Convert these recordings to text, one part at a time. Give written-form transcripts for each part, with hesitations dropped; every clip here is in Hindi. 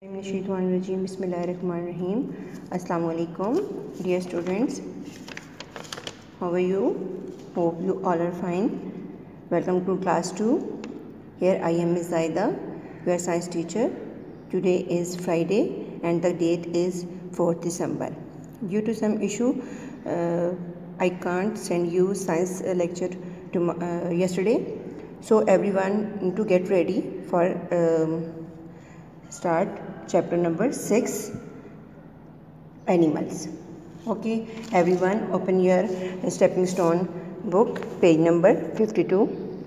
Bismillahirrahmanirrahim. Assalamu alaikum, dear students. How are you? Hope you all are fine. Welcome to class 2. Here I am Ms. Zaida, your science teacher. Today is Friday and the date is 4th December. Due to some issue, I can't send you science lecture yesterday. So everyone to get ready for start chapter number 6, animals. Okay, everyone open your stepping stone book, page number 52.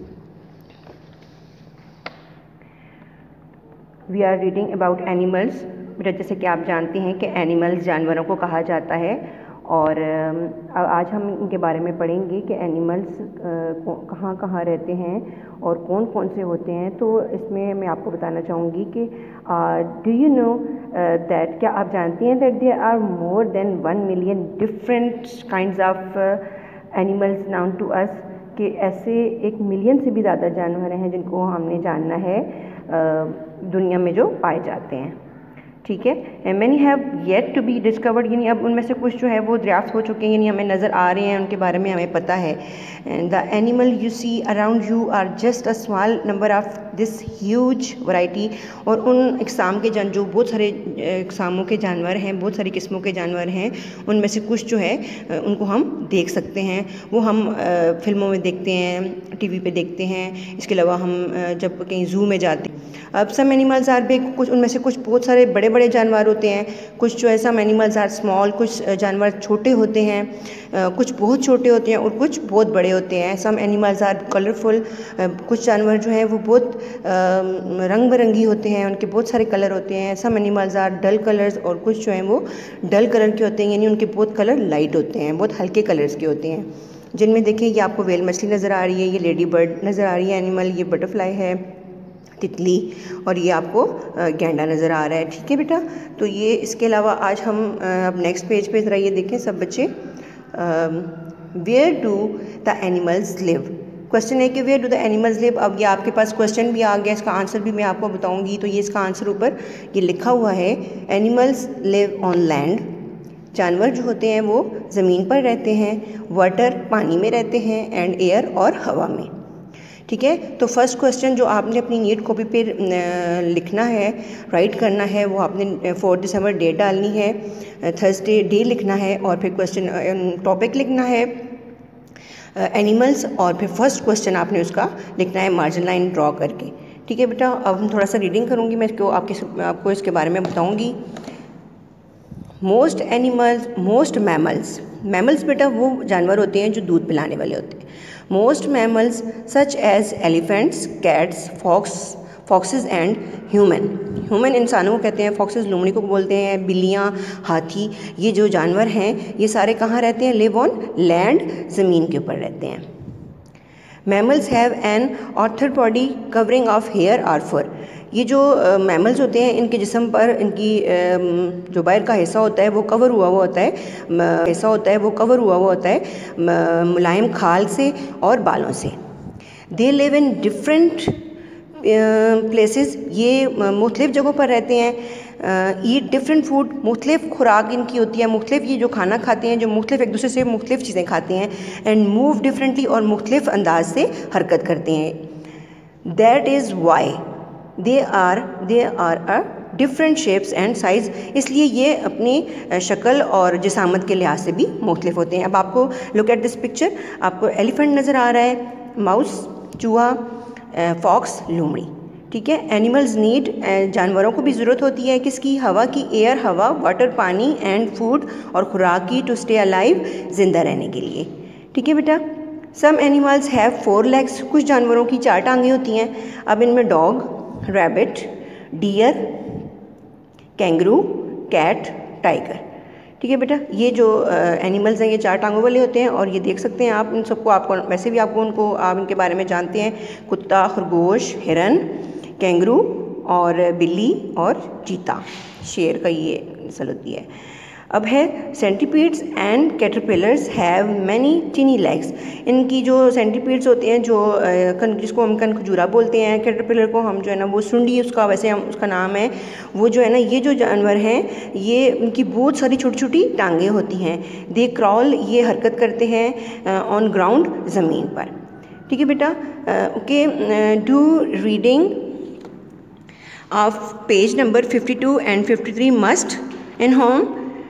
We are reading about animals. बेटा जैसे कि आप जानते हैं कि एनिमल्स जानवरों को कहा जाता है और आज हम इनके बारे में पढ़ेंगे कि एनिमल्स कहाँ कहाँ रहते हैं और कौन कौन से होते हैं। तो इसमें मैं आपको बताना चाहूँगी कि डू यू नो दैट, क्या आप जानती हैं that there are more than 1 million different kinds of animals known to us, कि ऐसे 1 मिलियन से भी ज़्यादा जानवर हैं जिनको हमने जानना है दुनिया में जो पाए जाते हैं। ठीक है, many have yet to be discovered, यानी अब उनमें से कुछ जो है वो दरियाफ्त हो चुके हैं, यानी हमें नज़र आ रहे हैं, उनके बारे में हमें पता है। The animal you see around you are just a small number of this huge variety, और उन इकसाम के जो बहुत सारे इकसामों के जानवर हैं, बहुत सारी किस्मों के जानवर हैं, उनमें से कुछ जो है उनको हम देख सकते हैं। वो हम फिल्मों में देखते हैं, टीवी पे देखते हैं, इसके अलावा हम जब कहीं ज़ू में जाते हैं। अब सम एनिमल्स आर बिग, कुछ उनमें से कुछ बहुत सारे बड़े बड़े जानवर होते हैं, कुछ जो है सम एनिमल्स आर स्मॉल, कुछ जानवर छोटे होते हैं, कुछ बहुत छोटे होते हैं और कुछ बहुत बड़े होते हैं। सम एनिमल्स आर कलरफुल, कुछ जानवर जो हैं वो बहुत रंग बिरंगी होते हैं, उनके बहुत सारे कलर होते हैं। Some animals are dull colours, और कुछ जो हैं वो डल कलर के होते हैं, यानी उनके बहुत कलर लाइट होते हैं, बहुत हल्के कलर्स के होते हैं। जिनमें देखिए ये आपको वेल मछली नज़र आ रही है, ये लेडी बर्ड नज़र आ रही है एनिमल, ये बटरफ्लाई है, तितली, और ये आपको गैंडा नज़र आ रहा है। ठीक है बेटा, तो ये इसके अलावा आज हम अब नेक्स्ट पेज पे ज़रा ये देखें सब बच्चे, where do the animals live. Question है कि where do the animals live. अब ये आपके पास क्वेश्चन भी आ गया, इसका आंसर भी मैं आपको बताऊंगी। तो ये इसका आंसर ऊपर ये लिखा हुआ है, एनिमल्स लिव ऑन लैंड। जानवर जो होते हैं वो ज़मीन पर रहते हैं, वाटर पानी में रहते हैं, एंड एयर और हवा में। ठीक है, तो फर्स्ट क्वेश्चन जो आपने अपनी नीट कॉपी पे लिखना है, राइट करना है, वो आपने 4 दिसंबर डेट डालनी है, थर्सडे डे लिखना है, और फिर क्वेश्चन टॉपिक लिखना है एनिमल्स, और फिर फर्स्ट क्वेश्चन आपने उसका लिखना है मार्जिन लाइन ड्रॉ करके। ठीक है बेटा, अब हम थोड़ा सा रीडिंग करूँगी, मैं इसको आपको इसके बारे में बताऊँगी। मोस्ट एनिमल्स, मोस्ट मैमल्स बेटा वो जानवर होते हैं जो दूध पिलाने वाले होते हैं। Most mammals such as elephants, cats, foxes and human इंसानों को कहते हैं, फॉक्सेस लोमड़ी को बोलते हैं, बिल्लियाँ, हाथी, ये जो जानवर हैं ये सारे कहाँ रहते हैं? लिव ऑन लैंड, ज़मीन के ऊपर रहते हैं। Mammals have an outer body covering of hair और फर। ये जो मैमल्स होते हैं इनके जिस्म पर इनकी जो बाहर का हिस्सा होता है वो कवर हुआ होता है मुलायम खाल से और बालों से। They live in different places, ये मुख्तलिफ़ जगहों पर रहते हैं। ईट डिफरेंट फूड, मुख्तलिफ़ खुराक इनकी होती है, मुख्तलिफ़ ये जो खाना खाते हैं, जो मुख्तलिफ़ एक दूसरे से मुख्तलिफ़ चीज़ें खाते हैं। एंड मूव डिफरेंटली, और मुख्तलिफ़ अंदाज से हरकत करते हैं। That is why they are a different shapes and size, इसलिए ये अपनी शक्ल और जिसामत के लिहाज से भी मुख्तलिफ होते हैं। अब आपको लुक एट दिस पिक्चर, आपको एलिफेंट नज़र आ रहा है, माउस, चूहा, फॉक्स, लोमड़ी। ठीक है, एनिमल्स नीड, जानवरों को भी ज़रूरत होती है किसकी? हवा की, एयर हवा, वाटर पानी, एंड फूड और खुराक की, टू स्टे अलाइव, ज़िंदा रहने के लिए। ठीक है बेटा, सम एनिमल्स हैव 4 legs, कुछ जानवरों की 4 टांगें होती हैं। अब इनमें dog, rabbit, deer, kangaroo, cat, tiger. ठीक है बेटा, ये जो एनिमल्स हैं ये 4 टांगों वाले होते हैं, और ये देख सकते हैं आप इन सबको, आपको वैसे भी आपको उनको आप इनके बारे में जानते हैं, कुत्ता, खरगोश, हिरन, कैंगरू और बिल्ली और चीता, शेर का ये नस्ल होती है। अब है centipedes and caterpillars have many tiny legs. इनकी जो सेंटीपीड्स होते हैं, जो जिसको हम कनखजूरा बोलते हैं, कैटरपिलर को हम जो है ना वो सुंडी उसका वैसे हम उसका नाम है, वो जो है ना ये जो जानवर हैं ये इनकी बहुत सारी छोटी छोटी टांगें होती हैं। दे क्रॉल, ये हरकत करते हैं ऑन ग्राउंड, ज़मीन पर। ठीक है बेटा, okay, do reading of page number 52 and 53 must in home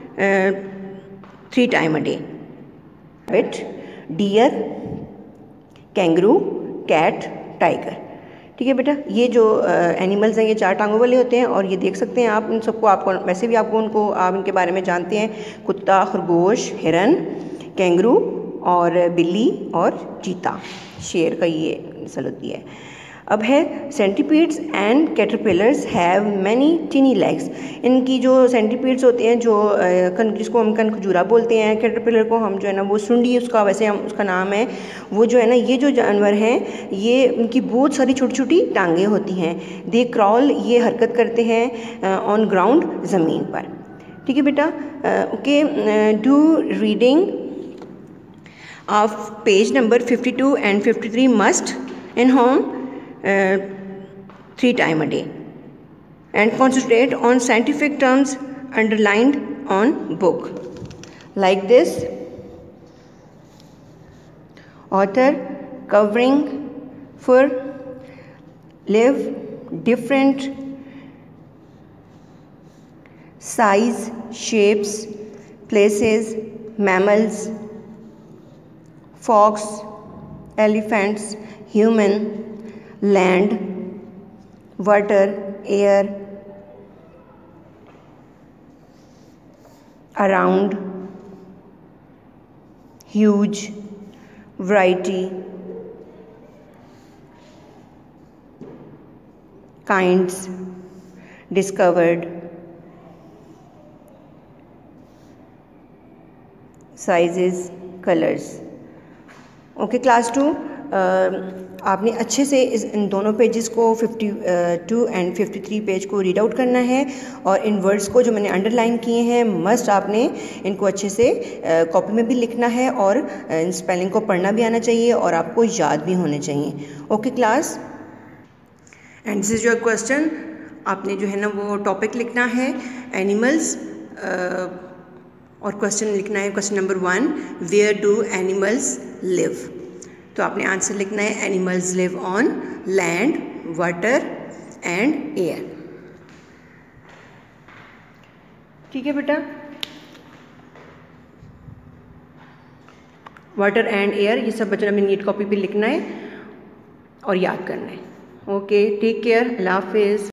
3 times a day. Rabbit, deer, kangaroo, cat, tiger. ठीक है बेटा, ये जो एनिमल्स हैं ये 4 टांगों वाले होते हैं और ये देख सकते हैं आप इन सबको, आपको वैसे भी आपको उनको आप इनके बारे में जानते हैं, कुत्ता, खरगोश, हिरन, कैंगरू और बिल्ली और चीता, शेर का ये नस्ल होती है। अब है centipedes and caterpillars have many tiny legs. इनकी जो सेंटीपीड्स होते हैं, जो जिसको हम कनखजूरा बोलते हैं, कैटरपिलर को हम जो है ना वो सुंडी उसका वैसे हम उसका नाम है, वो जो है ना ये जो जानवर हैं ये इनकी बहुत सारी छोटी छोटी टांगें होती हैं। दे क्रॉल, ये हरकत करते हैं ऑन ग्राउंड, ज़मीन पर। ठीक है बेटा, okay, do reading of page number 52 and 53 must in home 3 times a day and concentrate on scientific terms underlined on book like this. Author covering for live different size, shapes, places, mammals, fox, elephants, human, land, water, air, around, huge, variety, kinds, discovered, sizes, colors। Okay class 2, आपने अच्छे से इन दोनों पेजेस को 52 एंड 53 पेज को रीड आउट करना है और इन वर्ड्स को जो मैंने अंडरलाइन किए हैं मस्ट आपने इनको अच्छे से कॉपी में भी लिखना है और इन स्पेलिंग को पढ़ना भी आना चाहिए और आपको याद भी होने चाहिए। Okay class, and this is your question. आपने जो है ना वो टॉपिक लिखना है एनिमल्स और क्वेश्चन लिखना है question number 1, where do animals live. तो आपने आंसर लिखना है animals live on land, water and air. ठीक है बेटा, वाटर एंड एयर ये सब बच्चों ने अपनी नीट कॉपी पे लिखना है और याद करना है। ओके, टेक केयर, अल्लाह हाफिज़।